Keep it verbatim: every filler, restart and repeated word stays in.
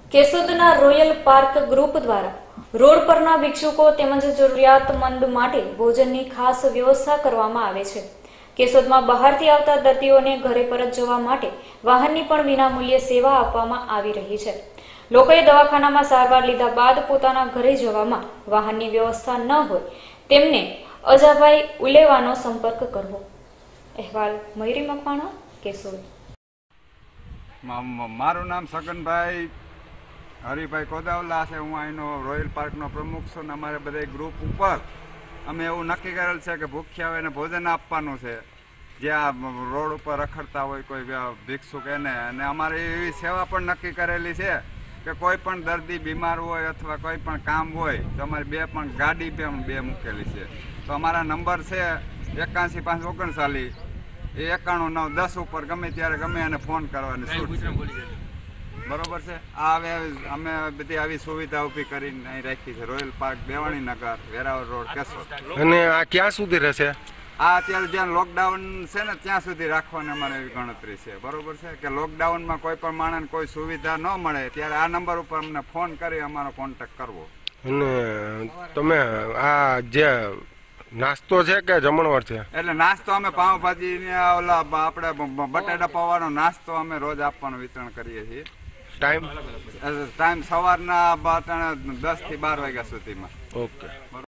કેશોદના royal park group દ્વારા road પરના ભિક્ષુકો તેમજ જરૂરિયાતમંદ માટે ભોજનની ખાસ વ્યવસ્થા કરવામાં આવે છે। કેશોદમાં બહારથી આવતા દર્દીઓને ઘરે પરત જવા માટે વાહનની પણ વિનામૂલ્યે સેવા આપવામાં આવી રહી છે। લોકોએ દવાખાનામાં સારવાર લીધા બાદ પોતાના ઘરે જવામાં વાહનની વ્યવસ્થા ન હોય તેમને અજાભાઈ ઉલેવાનો સંપર્ક કરવો। અહેવાલ મયુરી મકવાણા, કેશોદ। મારું નામ સગનભાઈ હરિભાઈ કોદાવલા છે। હું અહીંનો રોયલ પાર્કનો પ્રમુખ છું ને અમારે બધા ગ્રુપ ઉપર અમે એવું નક્કી કરેલ છે કે ભૂખ્યાઓને ભોજન આપવાનું છે, જ્યાં રોડ ઉપર રખડતા હોય કોઈ ભિક્ષુક એને। અને અમારે એવી સેવા પણ નક્કી કરેલી છે કે કોઈ પણ દર્દી બીમાર હોય અથવા કોઈ પણ કામ હોય તો અમારી બે પણ ગાડી પણ બે મૂકેલી છે। તો અમારા નંબર છે એકાસી પાંચ ઓગણચાલીસ એ એકાણું નવ દસ ઉપર ગમે ત્યારે ગમે એને ફોન કરવાની છૂટ છે, બરોબર છે। આ હવે અમે બધી આવી સુવિધા ઊભી કરીને અહીં રાખી છે royal park, Bevaninagar, Veraval road, Keshod. અને આ ક્યાં સુધી રહેશે? આ અત્યારે જ્યાં લોકડાઉન છે ને ત્યાં સુધી રાખવાની અમારે એવી ગણતરી છે, બરોબર છે કે લોકડાઉનમાં કોઈ પણ માણસને કોઈ સુવિધા ન મળે ત્યારે આ નંબર ઉપર અમને ફોન કરી અમારો કોન્ટેક્ટ કરવો। અને તમે આ જે નાસ્તો છે કે જમણવાર છે? એટલે નાસ્તો અમે પાઉંભાજી ને ઓલા આપણે બટાટા પૌવાનો નાસ્તો અમે રોજ આપવાનું વિતરણ કરીએ છીએ। ટાઈમ ટાઈમ સવારના દસ થી બાર વાગ્યા સુધીમાં। ઓકે।